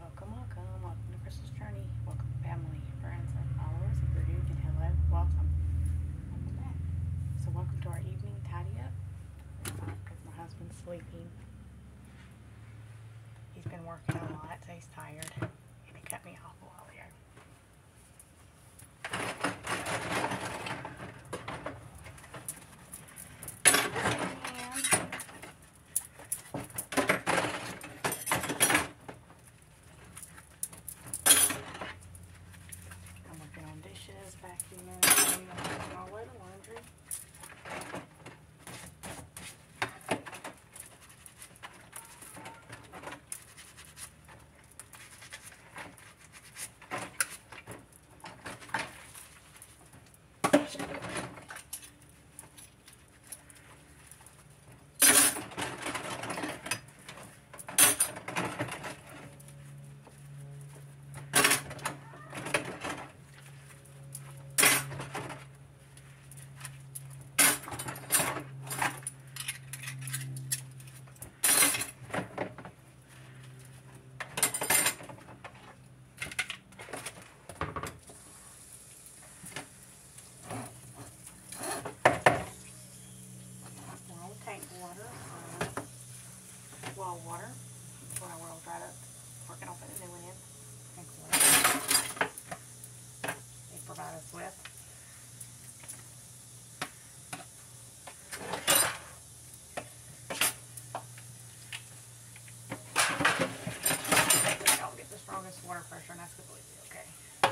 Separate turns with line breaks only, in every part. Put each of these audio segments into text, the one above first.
Welcome to Crystal's Journey. Welcome, family, friends, and followers of Voodoo, and hello, welcome back. So, welcome to our evening tidy up. Because my husband's sleeping. He's been working a lot, so he's tired, and he cut me off a while ago. Dishes, vacuuming, all the way to laundry. Well water before I roll dried up. Working on putting a new one in. Tank water. They provide us with. I'll get the strongest water pressure, and that's completely okay.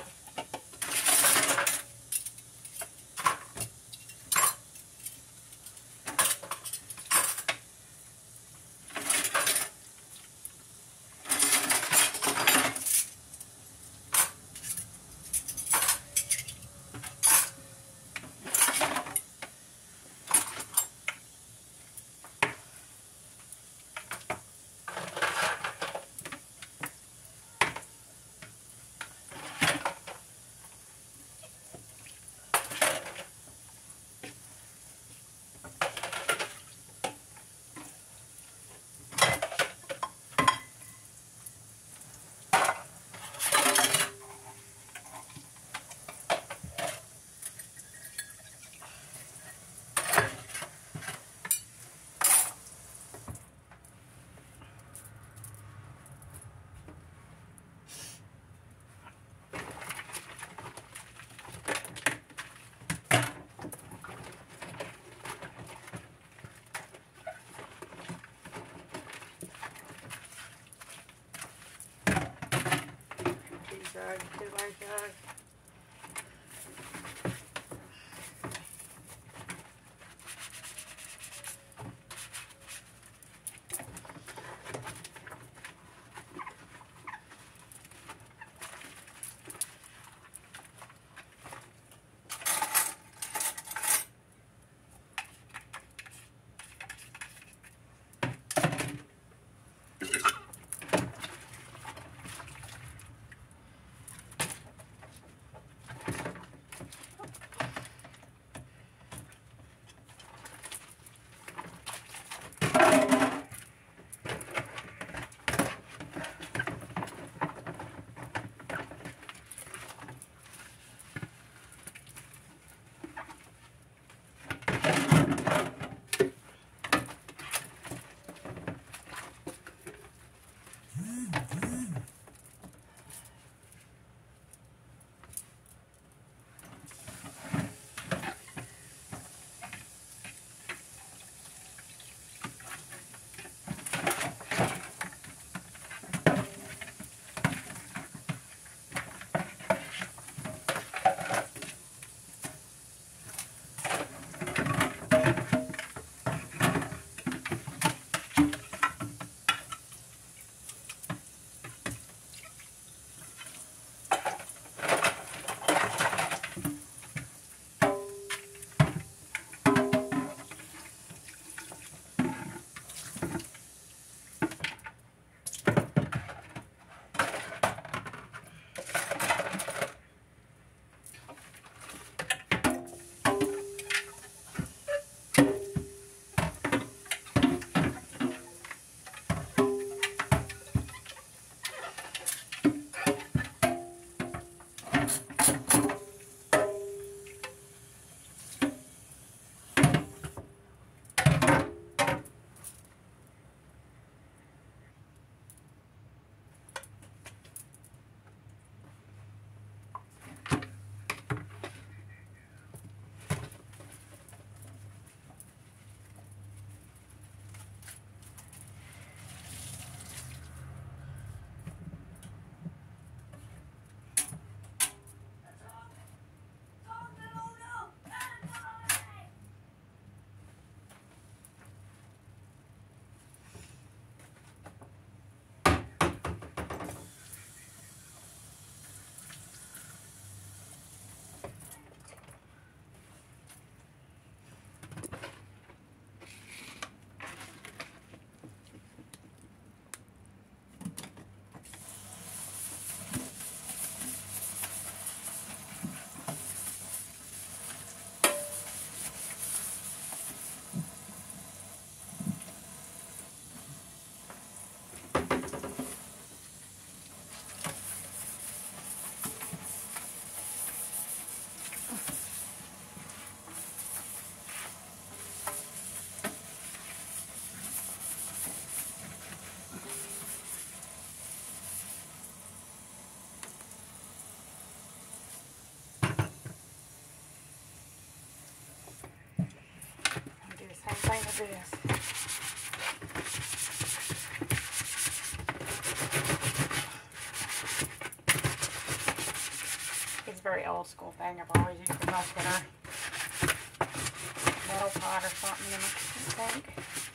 Two large jugs. of this. It's a very old school thing. I've always used a bucket or metal pot or something in the sink.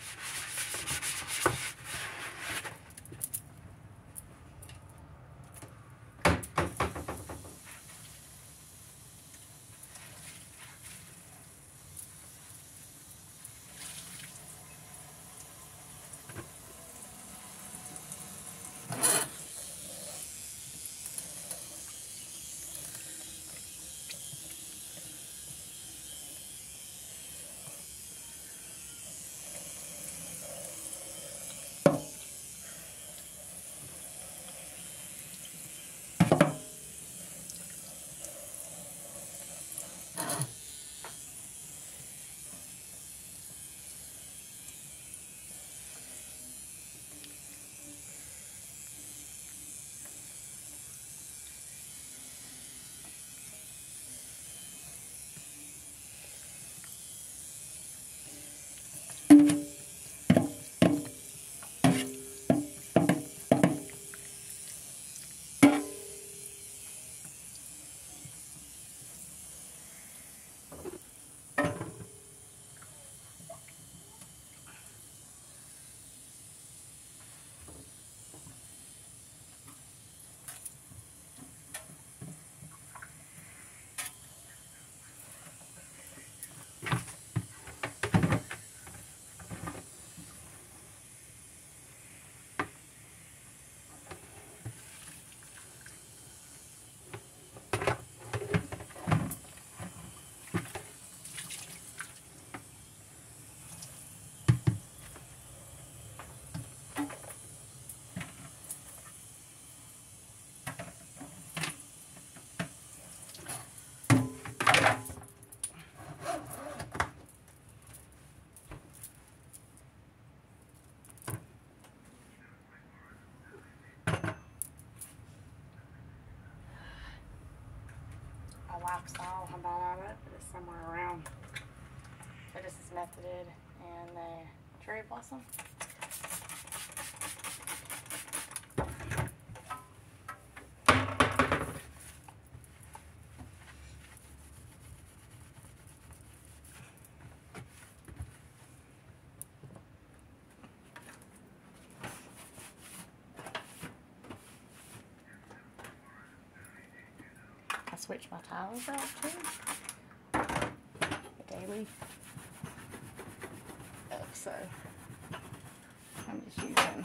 Lifestyle about all of it, but it's somewhere around. So this is Methoded and the cherry blossom. Switch my towels out too. The daily. So I'm just using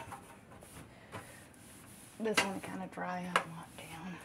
this one to kind of dry out and lock down.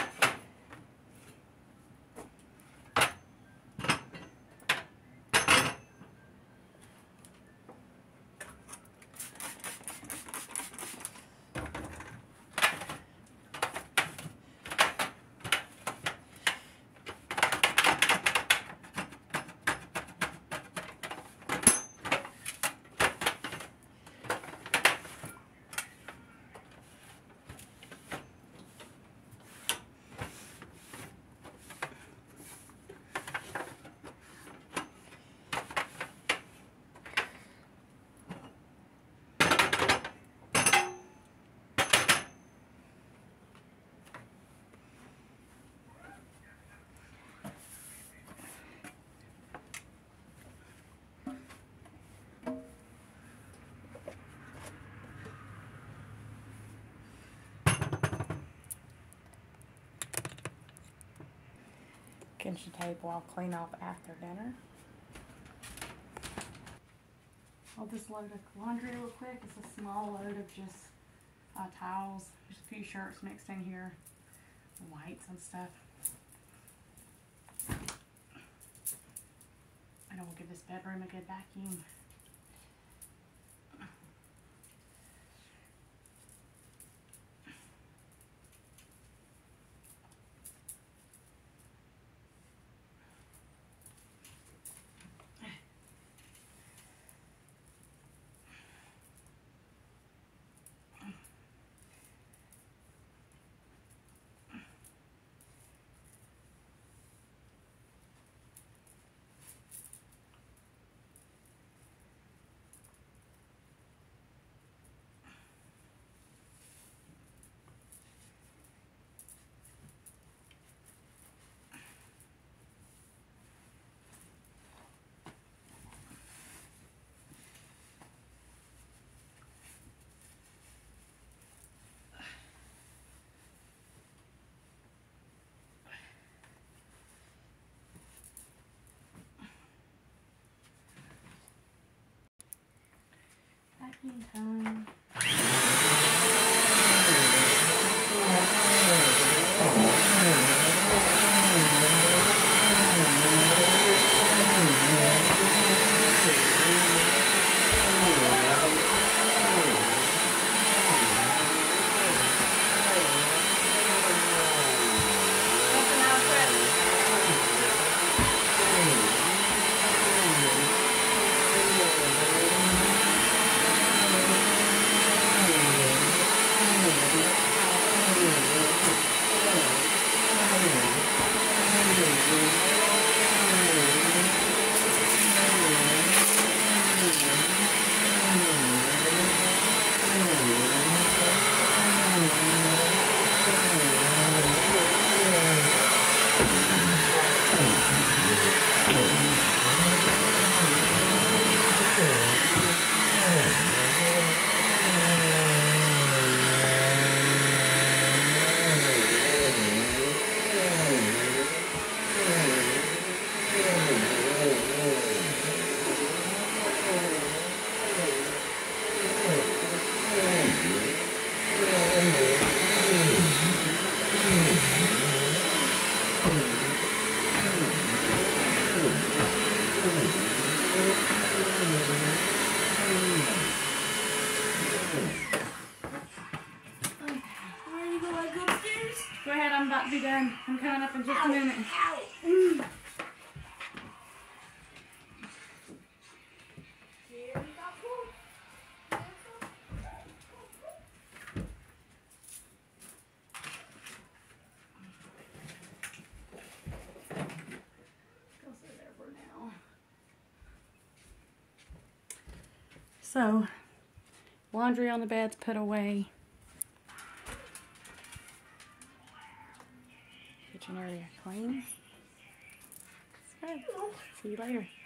Kitchen table I'll clean off after dinner. I'll just load of laundry real quick. It's a small load of just towels. There's a few shirts mixed in here, whites and stuff. And we'll give this bedroom a good vacuum. Snacking time. Go ahead, I'm about to be done. I'm coming up in just a minute. Go sit there for now. So, laundry on the bed's put away. Kitchen area clean. Good. See you later.